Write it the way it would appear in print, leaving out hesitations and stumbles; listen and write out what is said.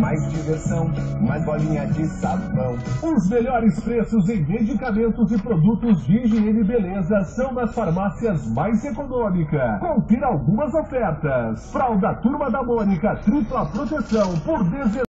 mais diversão, mais bolinha de sabão. Os melhores preços em medicamentos e produtos de higiene e beleza são nas farmácias mais econômicas. Confira algumas ofertas. Fralda Turma da Mônica, tripla proteção por 19